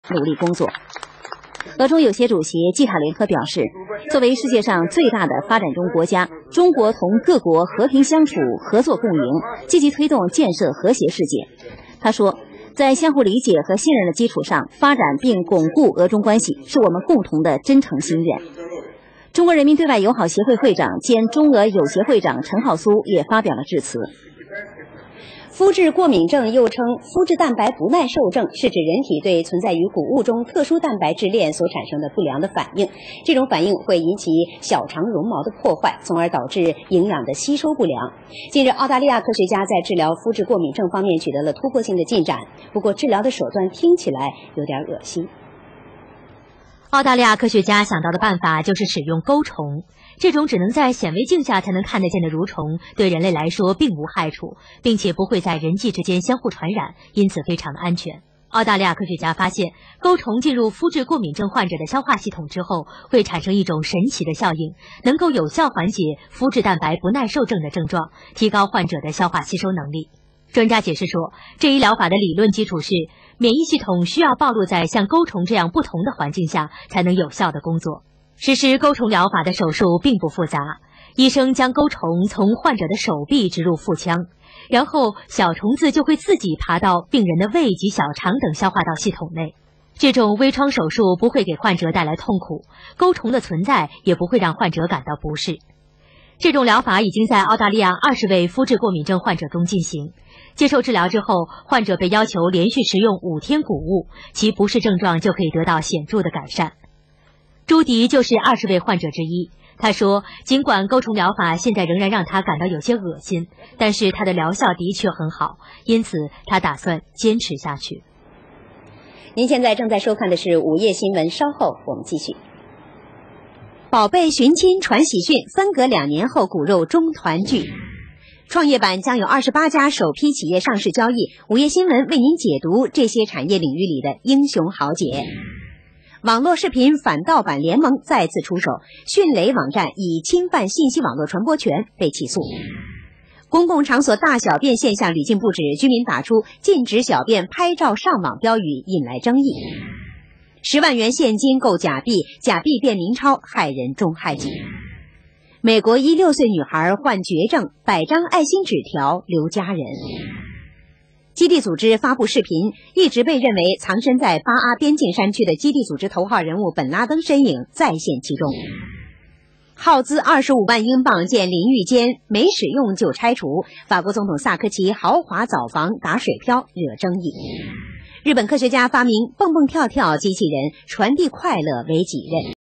努力工作。俄中有协主席季塔连科表示，作为世界上最大的发展中国家，中国同各国和平相处、合作共赢，积极推动建设和谐世界。他说，在相互理解和信任的基础上发展并巩固俄中关系，是我们共同的真诚心愿。中国人民对外友好协会会长兼中俄友协会长陈浩苏也发表了致辞。 麸质过敏症又称麸质蛋白不耐受症，是指人体对存在于谷物中特殊蛋白质链所产生的不良的反应。这种反应会引起小肠绒毛的破坏，从而导致营养的吸收不良。近日，澳大利亚科学家在治疗麸质过敏症方面取得了突破性的进展，不过治疗的手段听起来有点恶心。 澳大利亚科学家想到的办法就是使用钩虫。这种只能在显微镜下才能看得见的蠕虫，对人类来说并无害处，并且不会在人际之间相互传染，因此非常安全。澳大利亚科学家发现，钩虫进入麸质过敏症患者的消化系统之后，会产生一种神奇的效应，能够有效缓解麸质蛋白不耐受症的症状，提高患者的消化吸收能力。专家解释说，这一疗法的理论基础是，免疫系统需要暴露在像钩虫这样不同的环境下，才能有效的工作。实施钩虫疗法的手术并不复杂，医生将钩虫从患者的手臂植入腹腔，然后小虫子就会自己爬到病人的胃及小肠等消化道系统内。这种微创手术不会给患者带来痛苦，钩虫的存在也不会让患者感到不适。这种疗法已经在澳大利亚20位麸质过敏症患者中进行。接受治疗之后，患者被要求连续食用5天谷物，其不适症状就可以得到显著的改善。朱迪就是20位患者之一。他说，尽管钩虫疗法现在仍然让他感到有些恶心，但是它的疗效的确很好，因此他打算坚持下去。 您现在正在收看的是午夜新闻，稍后我们继续。 宝贝寻亲传喜讯，分隔2年后骨肉终团聚。创业板将有28家首批企业上市交易，午夜新闻为您解读这些产业领域里的英雄豪杰。网络视频反盗版联盟再次出手，迅雷网站以侵犯信息网络传播权被起诉。公共场所大小便现象屡禁不止，居民打出禁止小便拍照上网标语，引来争议。10万元现金购假币，假币变明钞，害人终害己。美国16岁女孩患绝症，100张爱心纸条留家人。基地组织发布视频，一直被认为藏身在巴阿边境山区的基地组织头号人物本拉登身影再现其中。耗资25万英镑建淋浴间，没使用就拆除。法国总统萨科齐豪华澡房打水漂惹争议。日本科学家发明蹦蹦跳跳机器人，传递快乐为己任。